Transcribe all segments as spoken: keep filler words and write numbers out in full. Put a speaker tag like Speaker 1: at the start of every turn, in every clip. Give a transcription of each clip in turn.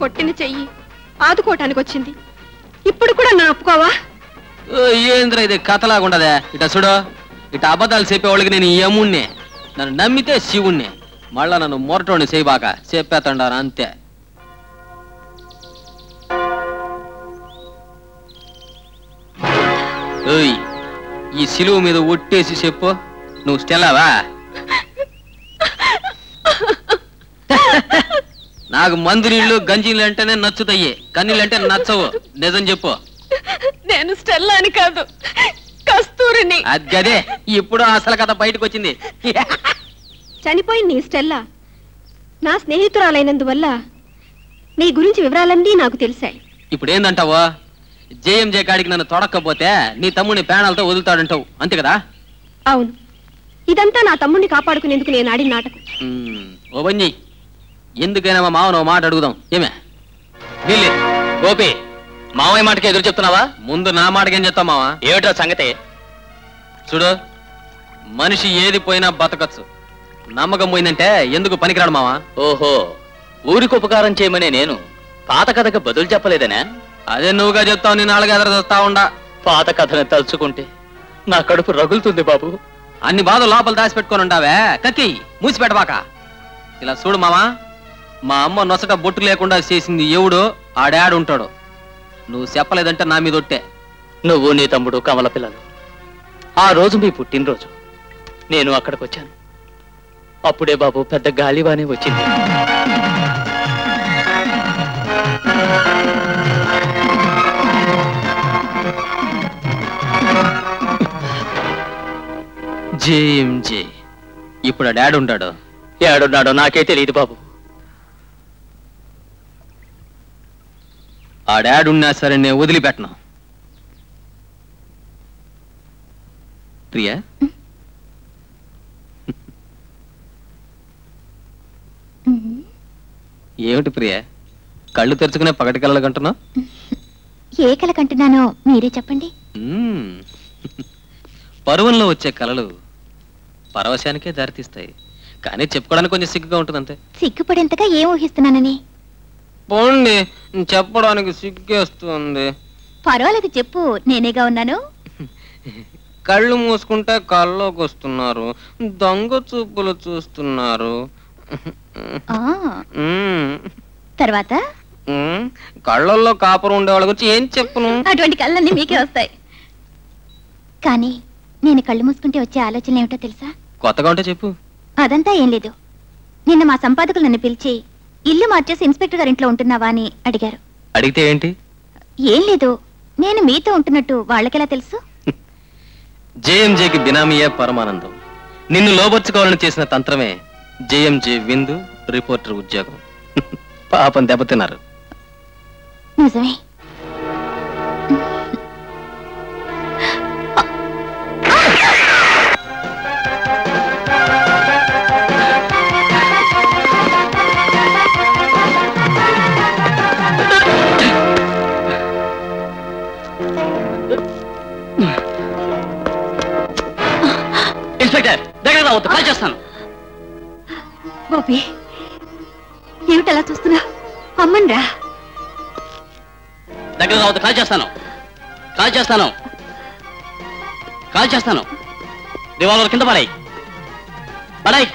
Speaker 1: కొట్టిన చెయ్యి ఆదుకోవటానికి వచ్చింది. ఇప్పుడు కూడా నా ఒప్పుకోవా?
Speaker 2: ఏంద్ర ఇది కథలాగుండదే. ఇట చూడు, ఇట అబద్ధాలు చెప్పేవాళ్ళకి నేను యముణ్ణి, నన్ను నమ్మితే శివుణ్ణి. మళ్ళా నన్ను మొరటోని చేయబాక, చెప్పేతండాను అంతే. ఓయ్, ఈ సిలువు మీద ఒట్టేసి చెప్పు, నువ్వు స్టెల్లావా? నాకు మందు నీళ్లు గంజీలు అంటేనే నచ్చుతాయి, కన్నీళ్ళంటే నచ్చవు. నిజం చెప్పు.
Speaker 1: నేను స్టెల్లా అని కాదు, కస్తూరిని.
Speaker 2: అదే ఇప్పుడు అసలు కథ బయటకు వచ్చింది.
Speaker 1: చనిపోయిన నీ స్టెల్లా నా స్నేహితురాలైనందువల్ల నీ గురించి వివరాలన్నీ నాకు తెలిసాయి.
Speaker 2: ఇప్పుడు ఏందంటావో, జేఎంజే కాడికి నన్ను తొడక్కపోతే నీ తమ్ముడిని ప్రాణాలతో వదులుతాడంటావు, అంతే కదా?
Speaker 1: అవును, ఇదంతా నా తమ్ముడిని కాపాడుకునేందుకు నేను ఆడిన నాటకం.
Speaker 2: ఓ బంజీ, ఎందుకైనా మా మావను మాట అడుగుదాం. ఏమే వీళ్ళే గోపి, మావయ్య మాటకి ఎదురు చెప్తున్నావా? ముందు నా మాటకేం చెప్తావు మావా? ఏమిటా సంగతి? చూడు, మనిషి ఏది పోయినా బతకచ్చు, నమ్మకం పోయిందంటే ఎందుకు పనికిరాడు మావా? ఓహో, ఊరికి ఉపకారం చేయమనే నేను పాత కథకు బదులు చెప్పలేదనే? అదే నువ్వుగా చెప్తావు, నేను నాలుగు ఎదురు చూస్తా ఉండా. పాత కథని తలుచుకుంటే నా కడుపు రగులుతుంది బాబు. అన్ని బాధలు లోపల దాచిపెట్టుకొని ఉంటావే, కక్కి మూసిపెట్టబాక. ఇలా చూడు మావా, మా అమ్మ నొసట బొట్టు లేకుండా చేసింది ఎవడు ఆ డాడ్ ఉంటాడు. నువ్వు చెప్పలేదంటే నా మీద ఒట్టే. నువ్వు నీ తమ్ముడు కమల పిల్లలు ఆ రోజు మీ పుట్టినరోజు నేను అక్కడికి వచ్చాను. అప్పుడే బాబు పెద్ద గాలివానే వచ్చింది. జేఎంజే ఇప్పుడు ఆ డాడ్ ఉంటాడు. ఏడున్నాడో నాకే తెలియదు బాబు. ఆ డాడ్ ఉన్నా సరే నేను వదిలిపెట్టను. ప్రియా, ఏమిటి ప్రియా కళ్ళు తెరుచుకునే పగటి కళలు కంటున్నావు?
Speaker 3: ఏ కళ కంటున్నానో మీరే చెప్పండి.
Speaker 2: పరువంలో వచ్చే కళలు పరవశానికే దారితీస్తాయి, కానీ చెప్పుకోవడానికి కొంచెం సిగ్గుగా ఉంటుంది అంతే.
Speaker 3: సిగ్గుపడేంతగా ఏం ఊహిస్తున్నానని?
Speaker 2: పోండి, చెప్పడానికి సిగ్గేస్తుంది.
Speaker 3: పర్వాలేదు చెప్పు, నేనేగా ఉన్నాను.
Speaker 2: కళ్ళు మూసుకుంటే కళ్ళలోకి వస్తున్నారు, దొంగ చూపులు చూస్తున్నారు.
Speaker 3: తర్వాత
Speaker 2: కళ్ళల్లో కాపురం ఉండే వాళ్ళ గురించి ఏం చెప్పును?
Speaker 3: అటువంటి కళ్ళన్నీ మీకే వస్తాయి. కానీ నేను కళ్ళు మూసుకుంటే వచ్చే ఆలోచన ఏమిటో తెలుసా?
Speaker 2: కొత్తగా ఉంటే చెప్పు.
Speaker 3: అదంతా ఏం లేదు. నిన్న మా సంపాదకులు నన్ను పిలిచి ఇల్లు మార్చేసి ఇన్స్పెక్టర్ గారి ఇంట్లో ఉంటున్నావా అని అడిగారు.
Speaker 2: అడిగితే ఏంటి?
Speaker 3: ఏం లేదు, నేను మీతో ఉంటున్నట్టు వాళ్ళకెలా తెలుసు?
Speaker 2: జేఎంజేకి బినామీయే పరమానందం. నిన్ను లోబర్చుకోవాలని చేసిన తంత్రమే జేఎంజే విందు రిపోర్టర్ ఉద్యోగం. పాపం దెబ్బతిన్నారు.
Speaker 3: నిజమే.
Speaker 2: ఇన్స్పెక్టర్ దగ్గర రావద్దు, కాల్ చేస్తాను.
Speaker 3: గోపి, ఏమిటలా చూస్తున్నా? అమ్మన్రా.
Speaker 2: దగ్గర రావద్దు, కాల్ చేస్తాను, కాల్ చేస్తాను, కాల్ చేస్తాను. రివాల్వర్ కింద పడాయి, పడాయి.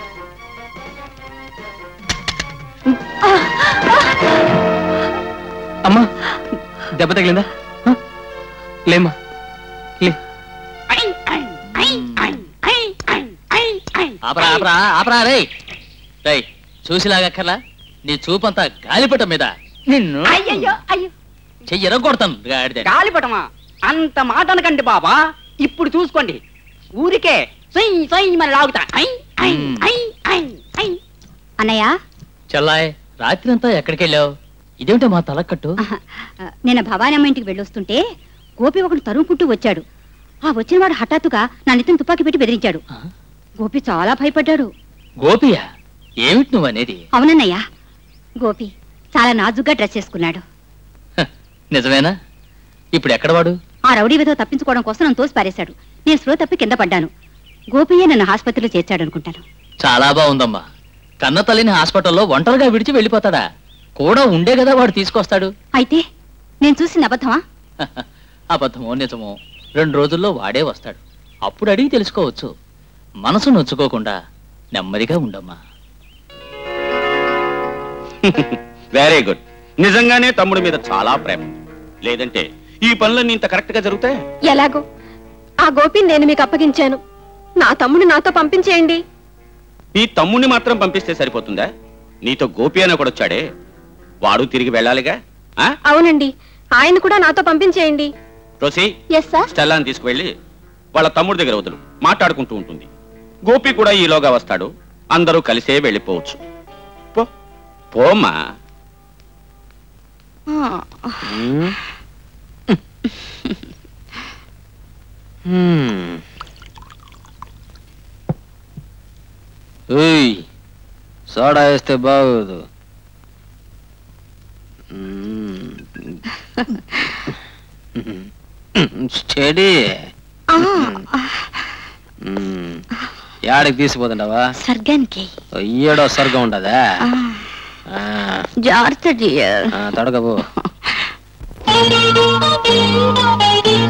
Speaker 2: అమ్మా, దెబ్బ తగిలిందా? లేమ్మా, లే. ఆపరా ఆపరా ఆపరా రే రే, చూసిలాగక్కర్లా, నీ చూపంతా గాలిపటం మీద. నిన్ను
Speaker 4: అయ్యయ్యో అయ్యో
Speaker 2: చెయ్యి ఎరగొడతాను.
Speaker 4: గాలిపటమా? అంత మాట అనకండి బాబా. ఇప్పుడు చూసుకోండి, ఊరికే సై సై మన లాగుతా.
Speaker 3: అన్నయ్య,
Speaker 2: చెల్లాయ్, రాత్రి అంతా ఎక్కడికి వెళ్ళావు? ఇదేమిటో మా తలకట్టు.
Speaker 3: నేను భవానీ అమ్మ ఇంటికి వెళ్ళొస్తుంటే గోపి ఒకడు తరుముకుంటూ వచ్చాడు. ఆ వచ్చినవాడు హఠాత్తుగా నా నెత్తిన తుపాకీ పెట్టి బెదిరించాడు. గోపి చాలా భయపడ్డాడు.
Speaker 2: గోపియా? ఏమిటి నువ్వు అనేది?
Speaker 3: అవునన్నయ్య, గోపి చాలా నాజుగ్గా డ్రెస్ చేసుకున్నాడు.
Speaker 2: నిజమేనా? ఇప్పుడు ఎక్కడ వాడు?
Speaker 3: ఆ రౌడీ విధవ తప్పించుకోవడం కోసం నన్ను తోసి పారేశాడు. నేను స్లో తప్పి కింద పడ్డాను. గోపియే నన్ను హాస్పిటల్లో చేర్చాడు అనుకుంటాను.
Speaker 2: చాలా బాగుందమ్మా. కన్న తల్లిని హాస్పిటల్లో ఒంటరిగా విడిచి వెళ్ళిపోతాడా? కూడా ఉండే కదా వాడు తీసుకొస్తాడు.
Speaker 3: అయితే నేను చూసిన అబద్ధమా?
Speaker 2: అబద్ధమో నిజమో రెండు రోజుల్లో వాడే వస్తాడు. అప్పుడు అడిగి తెలుసుకోవచ్చు. మనసు నొచ్చుకోకుండా నెమ్మదిగా ఉండమ్మా.
Speaker 5: Very good. నిజంగానే తమ్ముడి మీద చాలా ప్రేమ. లేదంటే ఈ పనులన్నీ ఇంత కరెక్ట్ గా జరుగుతాయి?
Speaker 1: ఎలాగో ఆ గోపిని నేను మీకు అప్పగించాను. నా తమ్ముడు నాతో పంపించేయండి.
Speaker 5: ఈ తమ్ముడిని మాత్రం పంపిస్తే సరిపోతుందా? నీతో గోపి అని కూడా వచ్చాడే, వాడు తిరిగి వెళ్ళాలిగా.
Speaker 1: అవునండి, ఆయన కూడా నాతో పంపించేయండి.
Speaker 5: Rosy,
Speaker 1: yes sir.
Speaker 5: స్టెల్లాని తీసుకువెళ్ళి వాళ్ళ తమ్ముడి దగ్గర వదులు, మాట్లాడుకుంటూ ఉంటుంది. గోపి కూడా ఈలోగా వస్తాడు, అందరూ కలిసే వెళ్ళిపోవచ్చు. పో పోమ్మా.
Speaker 2: సోడా వేస్తే బాగోదు. స్టడీ. యాడికి తీసిపోతుండవా?
Speaker 3: స్వర్గానికి.
Speaker 2: అయ్యడో స్వర్గం ఉండదా?
Speaker 3: జాగ్రత్త డియర్.
Speaker 2: తడగబో.